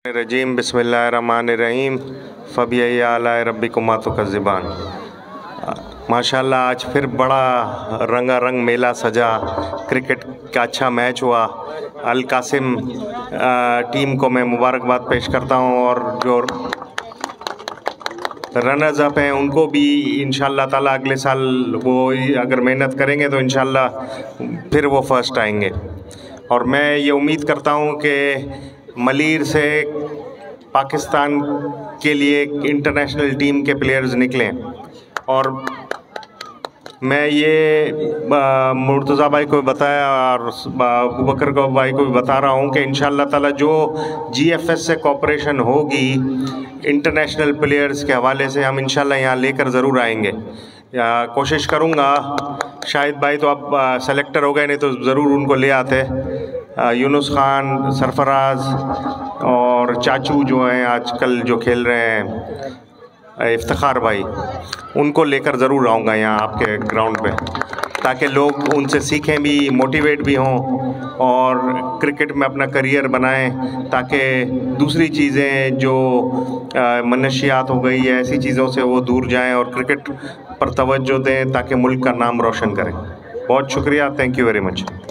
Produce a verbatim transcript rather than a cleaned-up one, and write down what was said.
रजीम बिस्मिल्लाहिर्रहमानिर्रहीम फ़बिअय्यि आलाइ रब्बिकुमा तुकज़्ज़िबान। माशाल्लाह आज फिर बड़ा रंगारंग मेला सजा। क्रिकेट का अच्छा मैच हुआ। अल कासिम टीम को मैं मुबारकबाद पेश करता हूं और जो रनर्स अप हैं उनको भी इंशाल्लाह ताला अगले साल वो अगर मेहनत करेंगे तो इंशाल्लाह फिर वो फर्स्ट आएंगे। और मैं ये उम्मीद करता हूं कि मलीर से पाकिस्तान के लिए इंटरनेशनल टीम के प्लेयर्स निकलें। और मैं ये मुर्तज़ा भाई को बताया और अबू बकर को भाई को भी बता रहा हूँ कि इंशाल्लाह ताला जो जीएफएस से कोऑपरेशन होगी इंटरनेशनल प्लेयर्स के हवाले से हम इंशाल्लाह यहाँ लेकर ज़रूर आएंगे। या कोशिश करूँगा, शाहिद भाई तो अब सेलेक्टर हो गए, नहीं तो ज़रूर उनको ले आते। यूनुस खान, सरफराज और चाचू जो हैं आजकल जो खेल रहे हैं, इफ्तिखार भाई, उनको लेकर ज़रूर आऊँगा यहाँ आपके ग्राउंड पे, ताकि लोग उनसे सीखें भी, मोटिवेट भी हों और क्रिकेट में अपना करियर बनाएं, ताकि दूसरी चीज़ें जो मनशियात हो गई है ऐसी चीज़ों से वो दूर जाएं और क्रिकेट पर तवज्जो दें ताकि मुल्क का नाम रोशन करें। बहुत शुक्रिया, थैंक यू वेरी मच।